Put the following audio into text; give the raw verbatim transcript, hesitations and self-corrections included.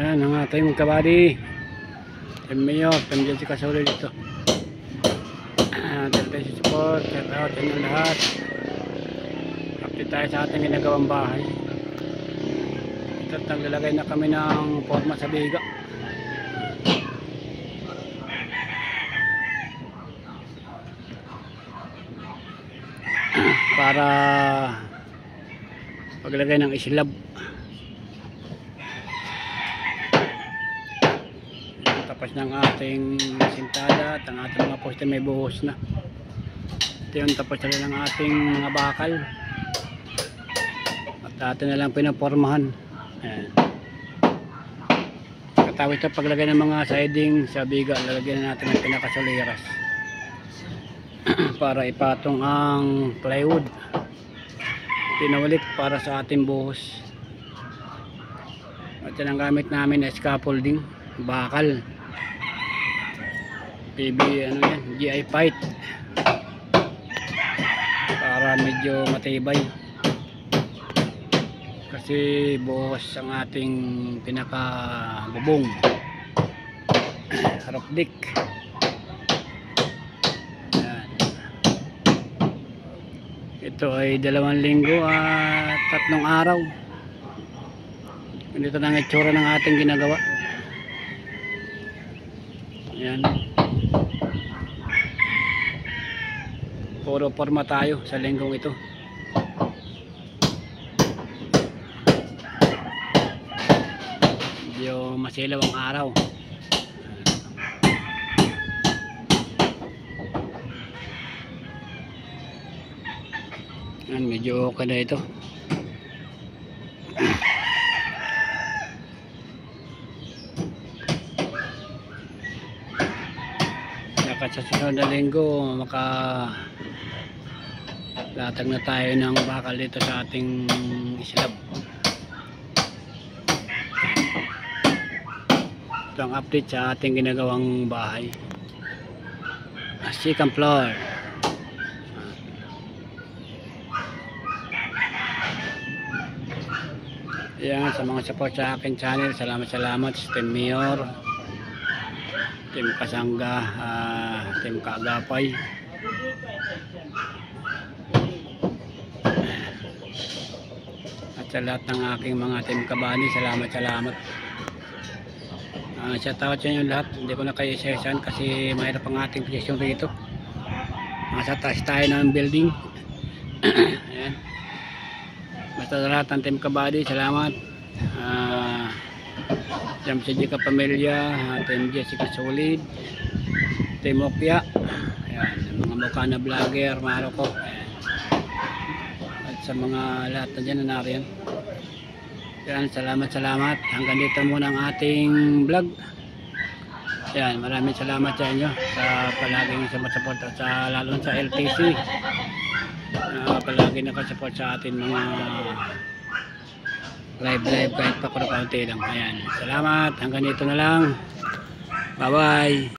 Ayan ang ating kabady. Team Mayor, Team Jessica Solid dito. Ayan, tayo sa support. Shout out sa inyo lahat. Update tayo sa ating ginagawang bahay. Ito, naglalagay na kami ng forma sa biga. Para paglagay ng islab. Tapos ng ating sintada at ang ating mga poste may buhos na. Ito yung tapos na ng ating mga bakal. At atin na lang pinapormahan. Ayan. Katawis na paglagay ng mga siding sa biga, lalagyan na natin ng pinakasuliras. Para ipatong ang plywood. Pinaulit para sa ating buhos. At yan ang gamit namin na scaffolding, bakal. P B ano yan, G I pipe para medyo matibay kasi buhos ang ating pinaka bubong. Rock deck. Yan. Ito ay dalawang linggo at tatlong araw. Ganito na ang itsura ng ating ginagawa. Yan. Puro forma tayo sa linggong ito. Medyo masilaw ang araw. Yan, medyo okay na ito. Sa susunod na linggo maka latag na tayo ng bakal dito sa ating islab. Ito ang update sa ating ginagawang bahay. Second floor. Yan, sa mga support sa aking channel, salamat salamat sa Team Mayor, Team Kasangga, uh, Team Kaagapay. At sa lahat ng aking mga Team Kabani, salamat salamat. Uh, shout out sa inyo lahat. Hindi ko na kayo isa-isan kasi mahirap ang ating posisyon rito. Nasa taas tayo ng building. Ayan. Basta sa lahat ng Team Kabani, salamat. Uh, Team Jessica Pamilya, Team Jessica Solid, Team Okya, ayan, mga mukha na vlogger, mahalo ko. Ayan. At sa mga lahat na dyan na nariyan. Ayan, salamat salamat. Hanggang dito muna ang ating vlog. Ayan, maraming salamat sa inyo sa palaging sumasuport at sa lalo sa L T C na palagi nakasupport sa atin mga live live kahit pa kaunti lang. Ayan, salamat, hanggang dito na lang, bye bye.